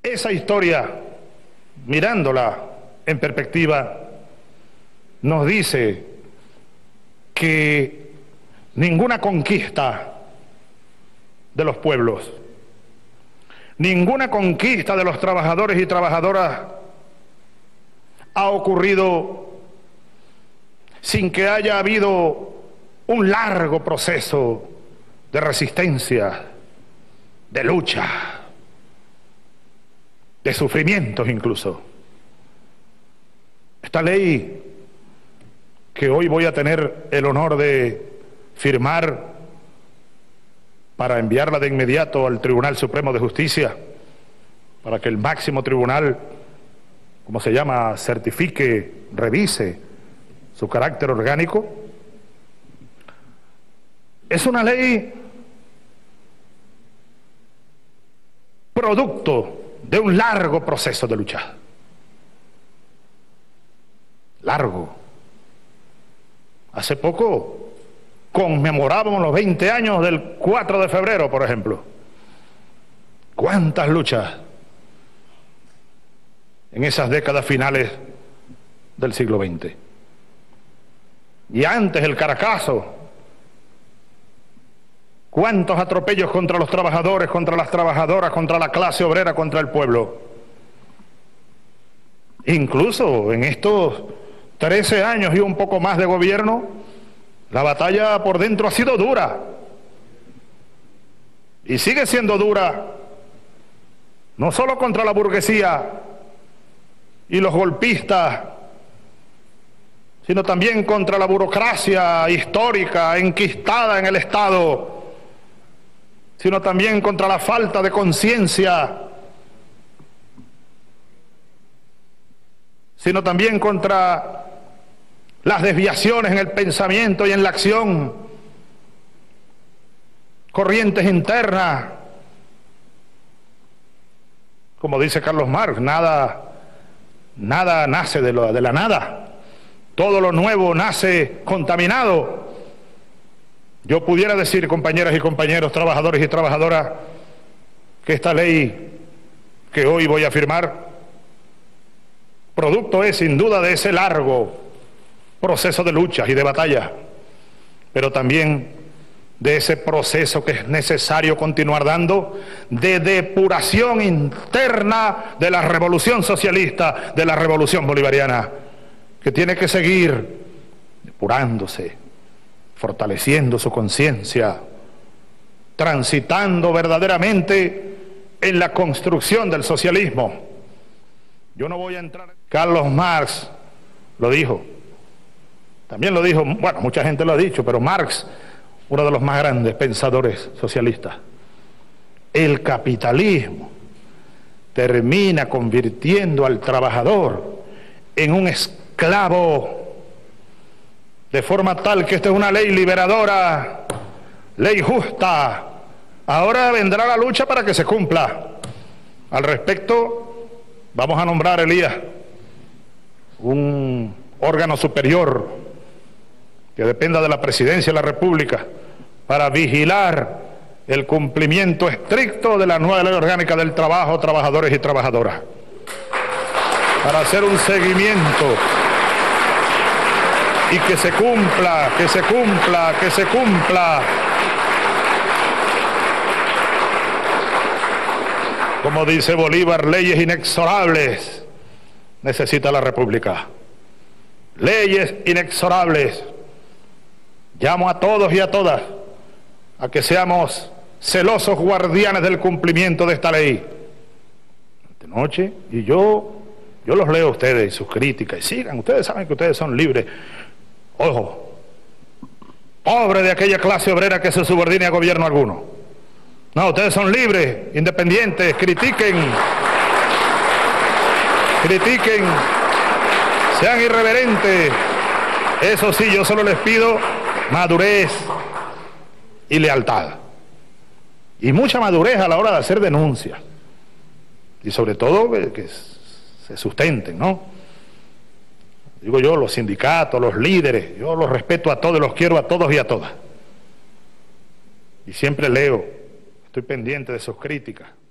Esa historia, mirándola en perspectiva, nos dice que ninguna conquista de los pueblos, ninguna conquista de los trabajadores y trabajadoras ha ocurrido sin que haya habido un largo proceso de resistencia, de lucha, de sufrimientos incluso. Esta ley que hoy voy a tener el honor de firmar para enviarla de inmediato al Tribunal Supremo de Justicia, para que el máximo tribunal, como se llama, certifique, revise su carácter orgánico, es una ley producto de un largo proceso de lucha. Largo. Hace poco conmemorábamos los 20 años del 4 de febrero, por ejemplo. ¿Cuántas luchas en esas décadas finales del siglo XX? Y antes el Caracazo. ¿Cuántos atropellos contra los trabajadores, contra las trabajadoras, contra la clase obrera, contra el pueblo? Incluso en estos 13 años y un poco más de gobierno, la batalla por dentro ha sido dura. Y sigue siendo dura, no solo contra la burguesía y los golpistas, sino también contra la burocracia histórica enquistada en el Estado, sino también contra la falta de conciencia, sino también contra las desviaciones en el pensamiento y en la acción, corrientes internas. Como dice Carlos Marx, nada nace de la nada. Todo lo nuevo nace contaminado. Yo pudiera decir, compañeras y compañeros, trabajadores y trabajadoras, que esta ley que hoy voy a firmar, producto es sin duda de ese largo proceso de luchas y de batallas, pero también de ese proceso que es necesario continuar dando, de depuración interna de la revolución socialista, de la revolución bolivariana, que tiene que seguir depurándose, fortaleciendo su conciencia, transitando verdaderamente en la construcción del socialismo. Yo no voy a entrar... Carlos Marx lo dijo, también lo dijo, bueno, mucha gente lo ha dicho, pero Marx, uno de los más grandes pensadores socialistas. El capitalismo termina convirtiendo al trabajador en un esclavo, de forma tal que esta es una ley liberadora, ley justa. Ahora vendrá la lucha para que se cumpla. Al respecto, vamos a nombrar, Elías, un órgano superior que dependa de la Presidencia de la República para vigilar el cumplimiento estricto de la nueva Ley Orgánica del Trabajo, trabajadores y trabajadoras, para hacer un seguimiento y que se cumpla, que se cumpla, que se cumpla. Como dice Bolívar, leyes inexorables necesita la República. Leyes inexorables. Llamo a todos y a todas a que seamos celosos guardianes del cumplimiento de esta ley. Esta noche, y yo los leo a ustedes y sus críticas, y sigan, ustedes saben que ustedes son libres. Ojo, pobre de aquella clase obrera que se subordine a gobierno alguno. No, ustedes son libres, independientes, critiquen, sean irreverentes. Eso sí, yo solo les pido madurez y lealtad. Y mucha madurez a la hora de hacer denuncias. Y sobre todo que se sustenten, ¿no? Digo yo, los sindicatos, los líderes, yo los respeto a todos, los quiero a todos y a todas. Y siempre leo, estoy pendiente de sus críticas.